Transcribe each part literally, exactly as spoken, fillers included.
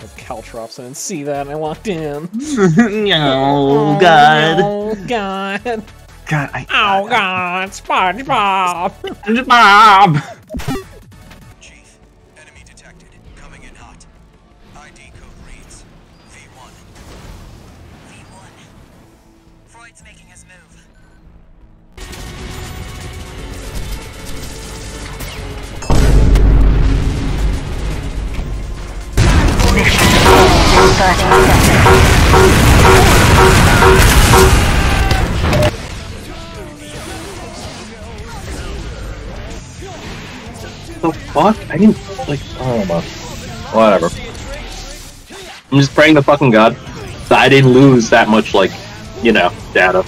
Like Caltrops, I didn't see that and I walked in. Oh, God. Oh, God. God, I... Oh, God. SpongeBob. SpongeBob! Chief, enemy detected. Coming in hot. I D code reads V one. V one. Freud's making his move. Mission in thirty The fuck? I didn't, like, oh my... Whatever. I'm just praying to fucking God that I didn't lose that much, like, you know, data.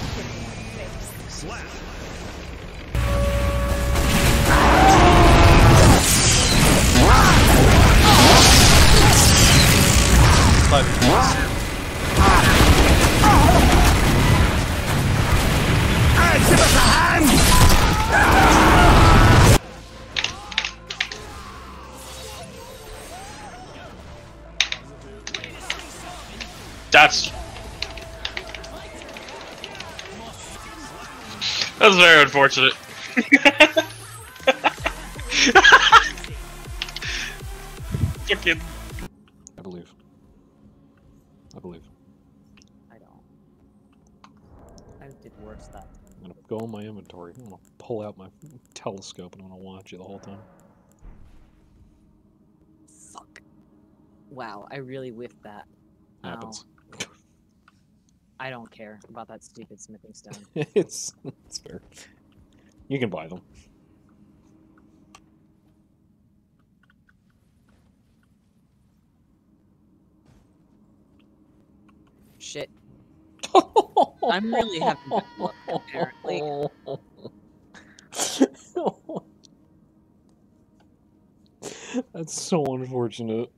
That's... That's very unfortunate. Fucking... I believe. I believe. I don't. I did worse that. I'm gonna go in my inventory. I'm gonna pull out my telescope and I'm gonna watch you the whole time. Fuck. Wow, I really whiffed that. Happens. Ow. I don't care about that stupid smithing stone. it's it's fair. You can buy them. Shit. I'm really having bad luck, apparently. That's so unfortunate.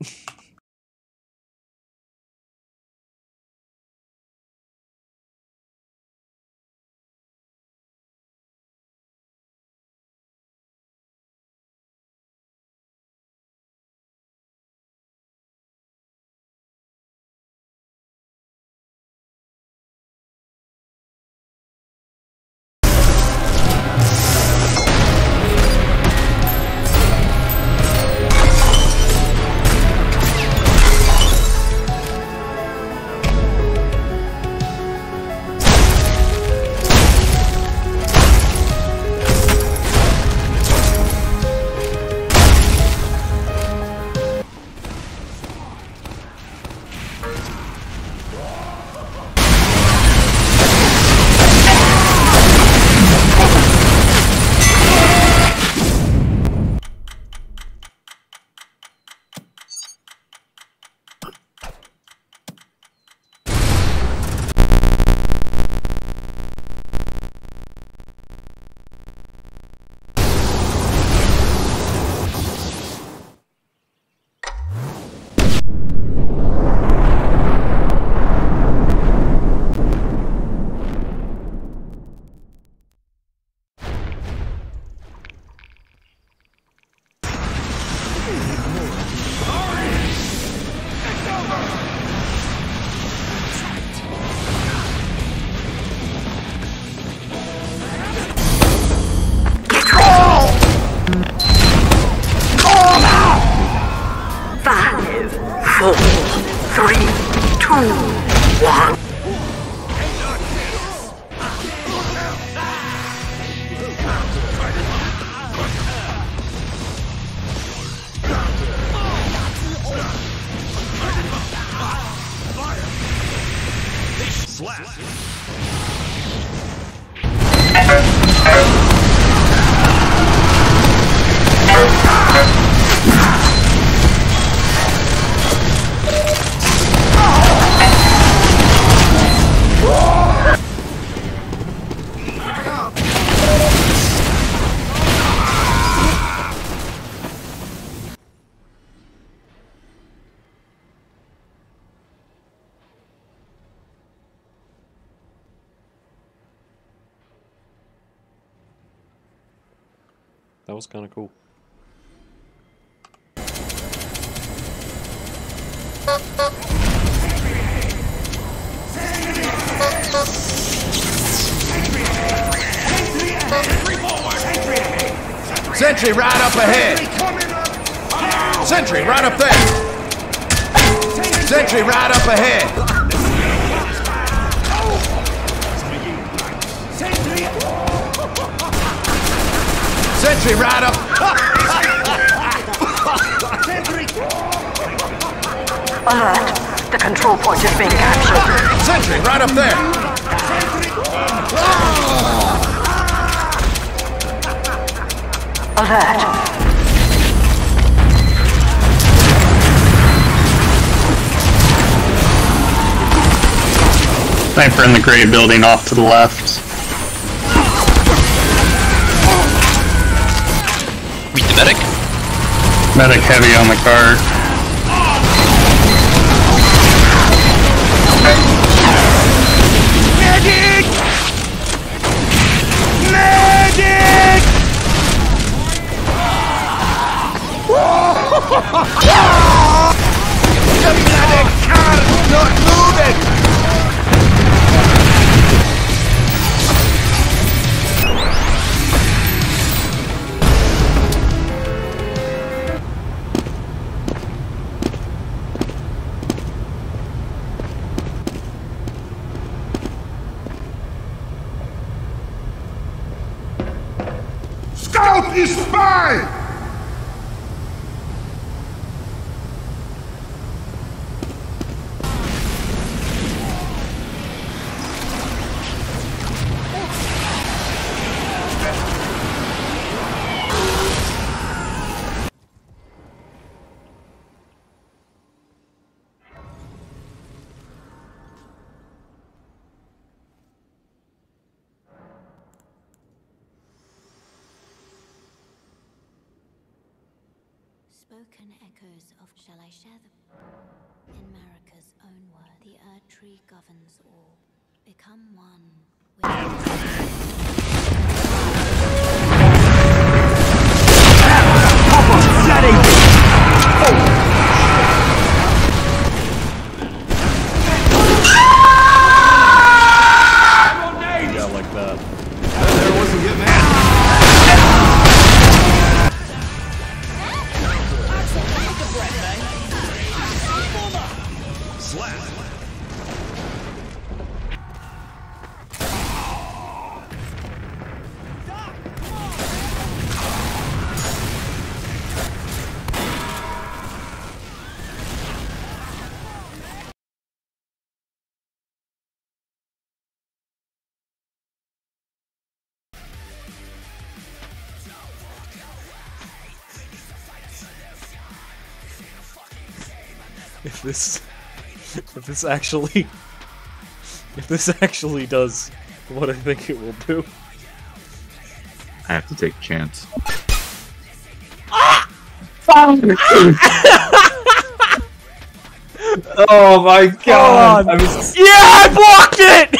Five, four, three, two, one. That was kind of cool. Sentry right up ahead. Sentry right up there. Sentry right up ahead. Sentry right up. Alert! The control point is being captured. Sentry right up there. Alert! Sniper in the gray building off to the left. Meet the medic. Medic heavy on the cart. Medic! Medic! The medic car is not moving! Scout is spy! Spoken echoes of shall I share them? In Marika's own word, the Erd Tree governs all. Become one Yeah, like that. There wasn't getting that. If this, if this actually, if this actually does what I think it will do, I have to take a chance. Oh my god! I was... Yeah, I blocked it!